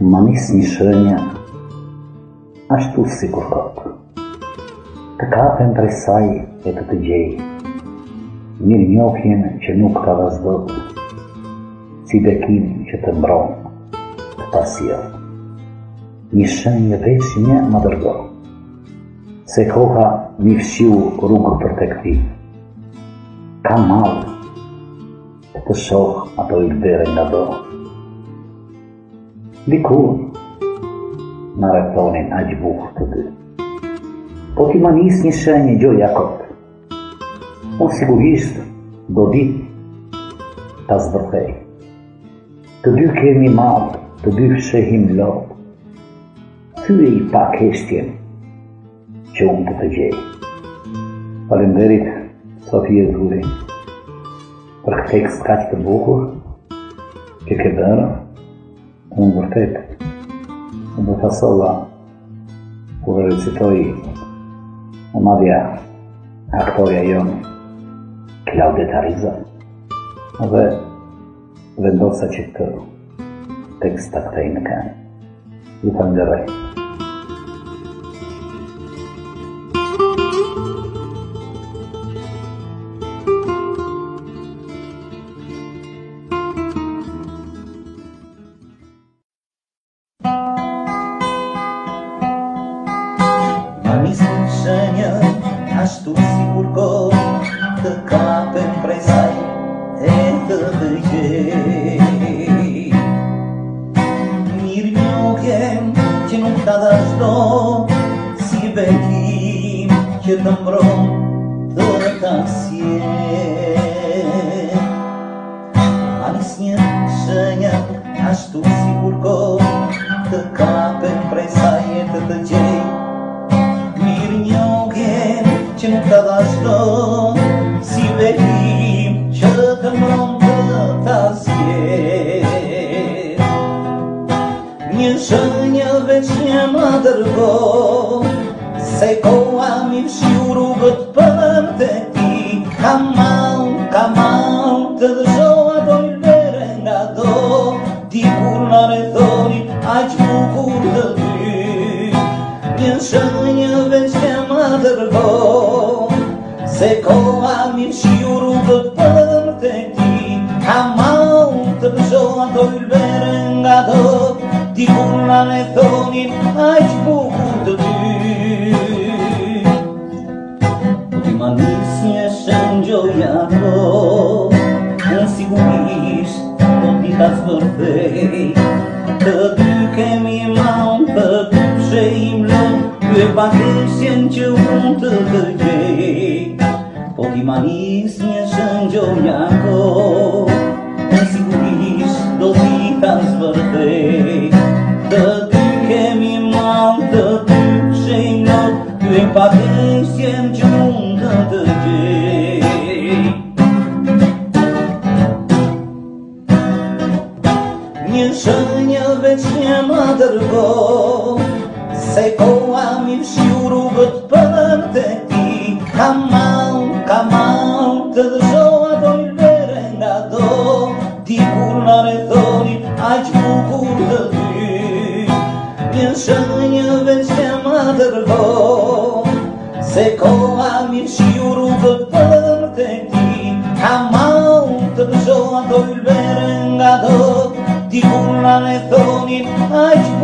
Manisnishënia ashtu si kur kot, të kapem prej saj e të gjej, mirë njohjen që nuk ta vazhdoj, si bekim që të mbron, të pasjell. Një shenjë veç një më dërgo, se koha mi fshiu rrugë për tek ti. Ka malë, të shoh ato i lbere nga do. Dikur, në rrethonin aq bukur të dy. Po ti ma nis një shenjë gjoja kot. Unë sigurisht do dit ta zvërthej. Të dy kemi malë, të dy fshehim lot. Thyre i pak heshtjen që unë të gjej. Falenderit, Sofie Zuri, për këtë tekst kaq të bukur që ke bërë. Unë vërtet, unë do të solla, kur recitoj në madhja aktoria jonë, Claudeta Riza, dhe vendosa që të tekst të këtej në kanë. Ju falenderoj. Shenjë ashtu sikur kot, të kapem prej saj e të gjej. Mirë njohjen që nuk ta dashdo, si bekim që të mbron të ta sjell. Manis një shenjë ashtu sikur kot, të kapem prej saj e të gjej. Që nuk ta dashdo, si bekim që të mbron të ta sjell. Një shenjë veç një më dërgo, se koha mi fshiu rrugët për tek ti. Ka mal të dëshoj ato i lbere nga do, dikur në rrethonin aq bukur të dy. Një shenjë veç një më dërgo, se koha mi fshiu rrugët për tek ti. Ka mal të dëshoj ato i lbere nga do, dikur në rrethonin aq bukur të dy. Po ti ma nis një shenjë gjoja kot, unë sigurisht do t'i ta zvërthej. Të dy kemi malë, të dy fshehim lot, ky e pak heshtjen që unë të gjej. Po ti ma nis një shenjë gjoja kot, unë sigurisht do t'i ta zvërthej. Të dy kemi malë, të dy fshehim lot, ky e pak heshtjen që unë të gjej. Një shenjë veç një më dërgo, se koha mi fshiu rrugët për tek ti. Ka mal të dëshoj ato i lbere nga do, dikur në rrethonin aq bukur të dy. Një shenjë veç një më dërgo, se koha mi fshiu rrugët për tek ti. Ka mal të dëshoj ato i lbere nga do, dikur në rrethonin aq